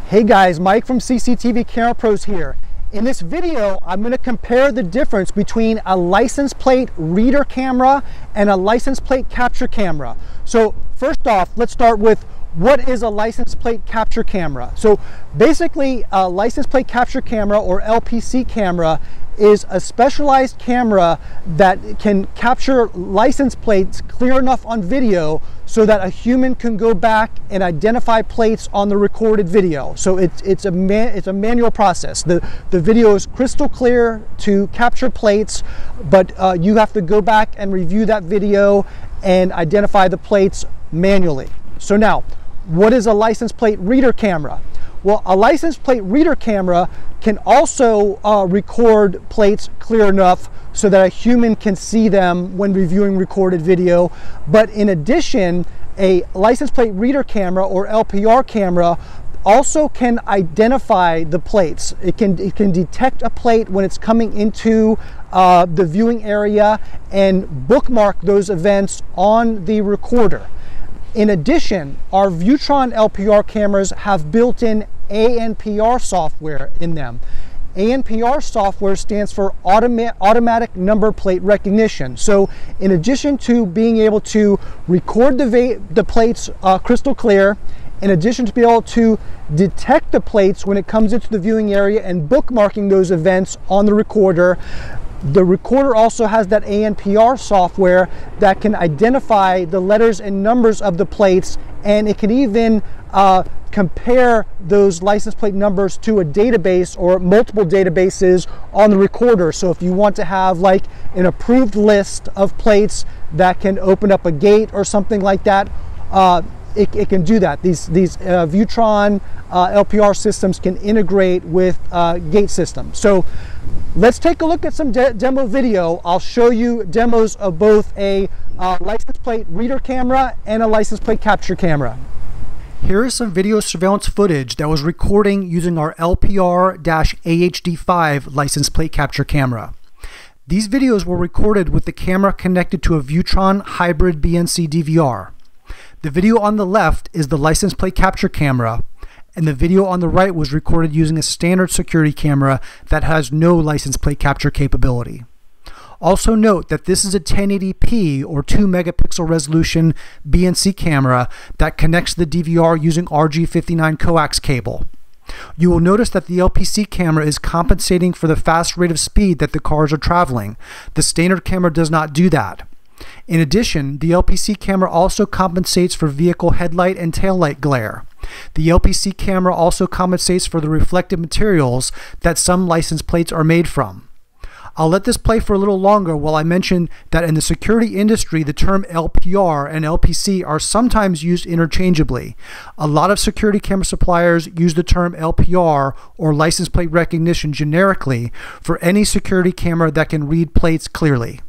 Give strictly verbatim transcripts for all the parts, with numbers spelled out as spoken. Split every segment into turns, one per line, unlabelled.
Hey guys, Mike from C C T V Camera Pros here. In this video, I'm going to compare the difference between a license plate reader camera and a license plate capture camera. So first off, let's start with what is a license plate capture camera. So basically, a license plate capture camera, or L P C camera, is a specialized camera that can capture license plates clear enough on video so that a human can go back and identify plates on the recorded video. So it's, it's, a, man, it's a manual process. The, the video is crystal clear to capture plates, but uh, you have to go back and review that video and identify the plates manually. So now, what is a license plate reader camera? Well, a license plate reader camera can also uh, record plates clear enough so that a human can see them when reviewing recorded video. But in addition, a license plate reader camera, or L P R camera, also can identify the plates. It can, it can detect a plate when it's coming into uh, the viewing area and bookmark those events on the recorder. In addition, our Viewtron L P R cameras have built-in A N P R software in them. A N P R software stands for automa automatic number plate recognition. So in addition to being able to record the, the plates uh, crystal clear, in addition to be able to detect the plates when it comes into the viewing area and bookmarking those events on the recorder, the recorder also has that A N P R software that can identify the letters and numbers of the plates, and it can even uh, compare those license plate numbers to a database or multiple databases on the recorder. So if you want to have like an approved list of plates that can open up a gate or something like that, uh, it, it can do that. These, these uh, Viewtron uh, L P R systems can integrate with uh, gate systems. So let's take a look at some de demo video. I'll show you demos of both a uh, license plate reader camera and a license plate capture camera. Here is some video surveillance footage that was recording using our L P R A H D five license plate capture camera. These videos were recorded with the camera connected to a Viewtron hybrid B N C D V R. The video on the left is the license plate capture camera, and the video on the right was recorded using a standard security camera that has no license plate capture capability. Also note that this is a ten eighty p or two megapixel resolution B N C camera that connects the D V R using R J fifty-nine coax cable. You will notice that the L P C camera is compensating for the fast rate of speed that the cars are traveling. The standard camera does not do that. In addition, the L P C camera also compensates for vehicle headlight and taillight glare. The L P C camera also compensates for the reflective materials that some license plates are made from. I'll let this play for a little longer while I mention that in the security industry, the term L P R and L P C are sometimes used interchangeably. A lot of security camera suppliers use the term L P R, or license plate recognition, generically for any security camera that can read plates clearly.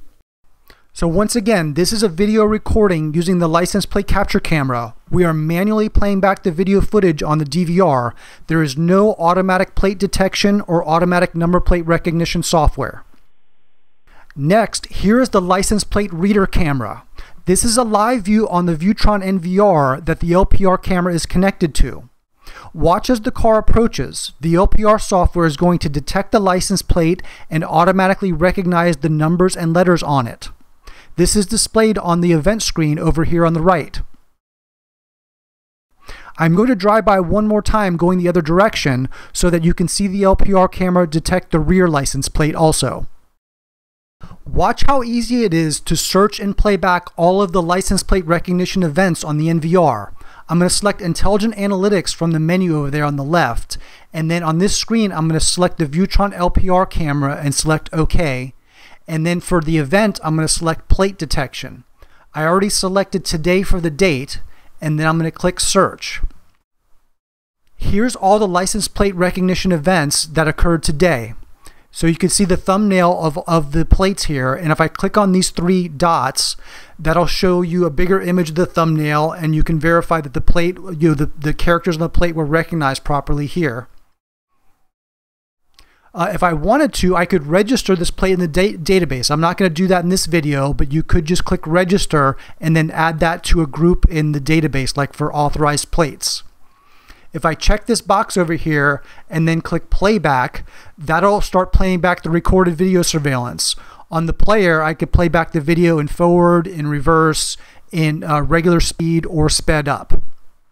So once again, this is a video recording using the license plate capture camera. We are manually playing back the video footage on the D V R. There is no automatic plate detection or automatic number plate recognition software. Next, here is the license plate reader camera. This is a live view on the Viewtron N V R that the L P R camera is connected to. Watch as the car approaches. The L P R software is going to detect the license plate and automatically recognize the numbers and letters on it. This is displayed on the event screen over here on the right. I'm going to drive by one more time going the other direction so that you can see the L P R camera detect the rear license plate also. Watch how easy it is to search and play back all of the license plate recognition events on the N V R. I'm going to select Intelligent Analytics from the menu over there on the left, and then on this screen I'm going to select the Viewtron L P R camera and select OK. And then for the event, I'm going to select plate detection. I already selected today for the date, and then I'm going to click search. Here's all the license plate recognition events that occurred today. So you can see the thumbnail of, of the plates here, and if I click on these three dots, that'll show you a bigger image of the thumbnail, and you can verify that the plate, you know, the, the characters on the plate were recognized properly here. Uh, if I wanted to, I could register this plate in the da database. I'm not going to do that in this video, but you could just click register and then add that to a group in the database, like for authorized plates. If I check this box over here and then click playback, that'll start playing back the recorded video surveillance. On the player, I could play back the video in forward, in reverse, in uh, regular speed, or sped up.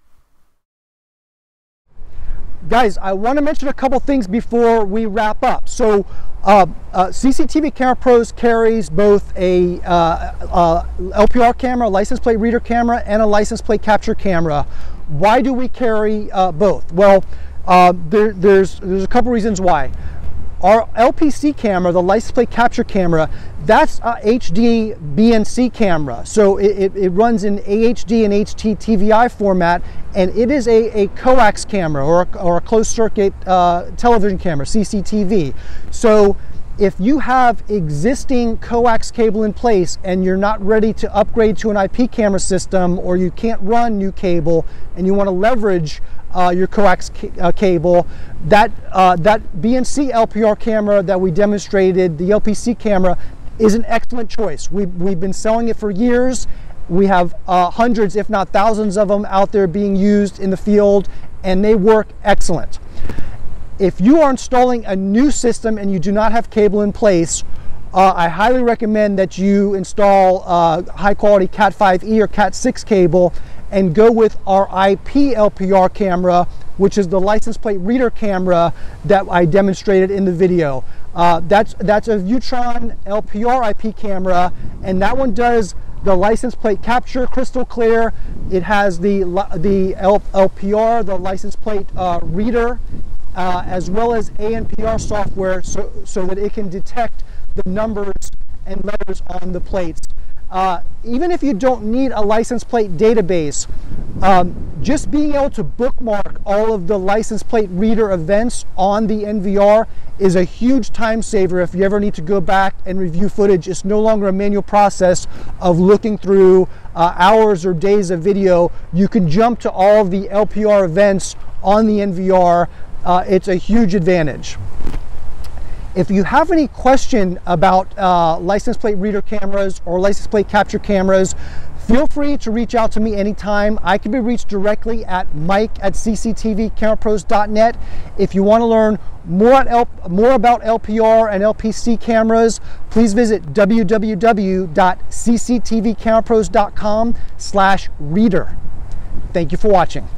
Guys, I want to mention a couple things before we wrap up. So uh, uh, C C T V Camera Pros carries both a uh, uh, L P R camera, license plate reader camera, and a license plate capture camera. Why do we carry uh, both? Well, uh, there, there's, there's a couple reasons why. Our L P C camera, the license plate capture camera, that's a H D B N C camera. So it, it, it runs in A H D and H D T V I format, and it is a, a coax camera or a, or a closed circuit uh, television camera, C C T V. So if you have existing coax cable in place and you're not ready to upgrade to an I P camera system, or you can't run new cable and you want to leverage Uh, your coax ca uh, cable, that uh, that B N C L P R camera that we demonstrated, the L P C camera, is an excellent choice. We, we've been selling it for years. We have uh, hundreds, if not thousands of them out there being used in the field, and they work excellent. If you are installing a new system and you do not have cable in place, uh, I highly recommend that you install uh, high quality Cat five E or Cat six cable and go with our I P L P R camera, which is the license plate reader camera that I demonstrated in the video. Uh, that's, that's a Viewtron L P R I P camera, and that one does the license plate capture crystal clear. It has the, the L P R, the license plate uh, reader, uh, as well as A N P R software, so, so that it can detect the numbers and letters on the plates. Uh, even if you don't need a license plate database, um, just being able to bookmark all of the license plate reader events on the N V R is a huge time saver if you ever need to go back and review footage. It's no longer a manual process of looking through uh, hours or days of video. You can jump to all of the L P R events on the N V R. Uh, it's a huge advantage. If you have any question about uh, license plate reader cameras or license plate capture cameras, feel free to reach out to me anytime. I can be reached directly at mike at c c t v camera pros dot net. If you want to learn more, at L more about L P R and L P C cameras, please visit w w w dot c c t v camera pros dot com slash reader. Thank you for watching.